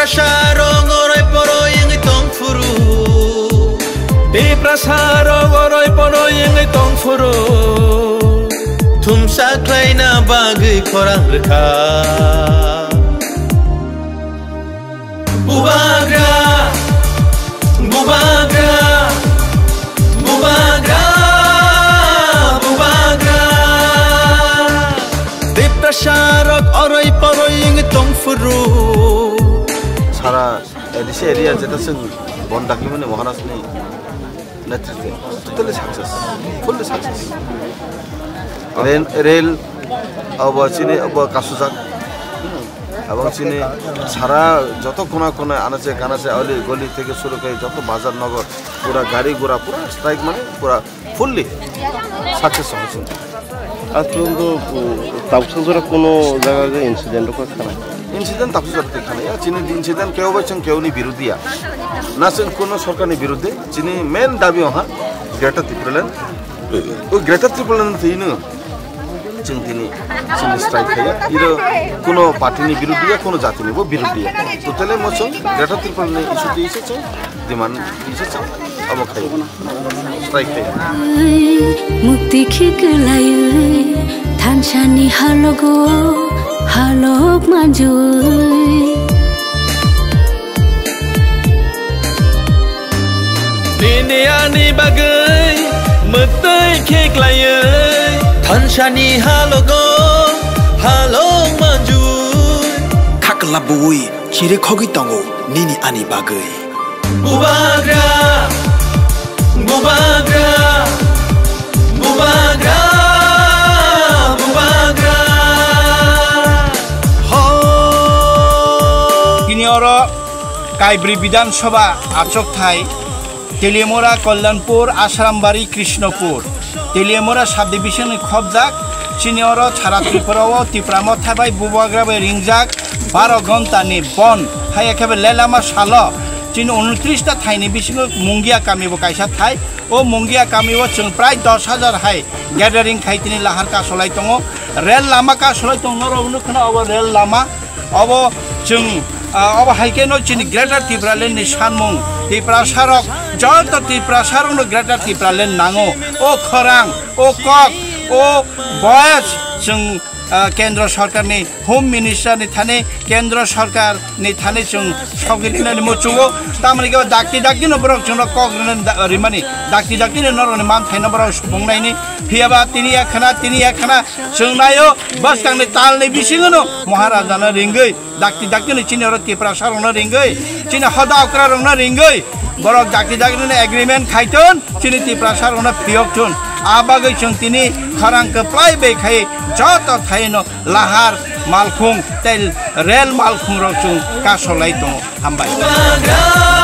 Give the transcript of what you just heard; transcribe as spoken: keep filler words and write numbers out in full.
prasarong oroy poroy ang itong furu Di prasarong oroy poroy ang itong furu Tumsaklay na bagay korang reka Bubagra Bubagra Bubagra Bubagra Di prasarong oroy poroy ang itong furu Sara edisi area jeta sing bon dakli mane Maharashtra ni netritwe totally success full success rail rail abo chini abo kasujak abang chini sara joto kona kona anache kanache ali goli theke shuru kore joto bazar nagar pura gari gora pura strike mane pura fully success hoyche আজপর্যন্ত তাপসজরা কোনো জায়গায় incident কথা না incident তাপসজরা দেখানে চিনি incident কেউ বলছেন কেউ নি বিরোধিয়া না সেন কোন সরকারি বিরুদ্ধে চিনি মেন দাবি হা গ্রেটার ত্রিপুরাল্যান্ড ওই গ্রেটার ত্রিপুরাল্যান্ড তিন চিন তিনি চিনি স্ট্রাইক খাইয়া ইরো কোনো পার্টিনি বিরুদ্ধিয়া কোনো জাতিনি বো বিরুদ্ধিয়া টোটালি মছং গ্রেটার ত্রিপুরাল্যান্ড ইস্যু দিয়েছে ডিমান্ড দিয়েছে अब खाइए स्ट्राइक खाइए मुक्ति खिकलाय थानसानि हालगो हालग माजुय Diniani bagai metai khikላይ थानसानि हालगो हालग माजुय खाकलाबुई खिरे खगि तंगो निनि आनि बागै Bubagra Bubagra Bubagra Bubagra Kinioro Kaibri Bidan Sabha Achok Thai Teliamora Kollanpur Asrambari Krishnapur Teliamora Subdivision Khobjak Chinioro Chara Tripurawo Tipramo Thabai Bubagra Bai Ringjak Baro Gonta ni Bon Hayakabe Lelama Salo Chini unutrista Thai ni bisingo Mungia Kamibo Kaisa Thai O Mungia Kamibo Chung Prai দশ হাজার Hai Gathering Khai Tini Lahar Ka Solai Tongo Rail Lama Ka Solai Tongo Noro Unukna Obo Rail Lama Obo Chung Obo Haikeno Chini Greater Tipraland ni Sanmung Tipra Sarok Jolto Tipra Sarok no Greater Tipraland Nango O Khorang O Kok O Boyas Chung কেন্দ্র সরকার নি home minister নি থানে কেন্দ্র সরকার নি থানে চুং সগিলি নি মুচুগো তামনি কে ডাক্তি ডাক্তি ন বরক চুং cock রিমানি ডাক্তি ডাক্তি ন নরনি মান থাইন বরক সুবংনাই নি ফিয়াবা তিনি একখানা তিনি একখানা চুংনাयो বাস কাংনি তাল নি বিসিগো ন মহারাজা না রিঙ্গৈ ডাক্তি ডাক্তি নি চিনি র তিপ্রা সারং না রিঙ্গৈ চিনি হদা অকরা রং না রিঙ্গৈ বরক ডাক্তি ডাক্তি নি এগ্রিমেন্ট খাইতন চিনি তিপ্রা সারং না পিয়কথুন आबागै जों तिनी खरांखौ प्लाय बेखाय जत थायनो लाहार मालखुं तेल रेल मालखुं रौ जों कासलाय दङ हामबाय